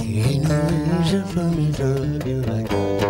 Ain't no reason for me to love you like I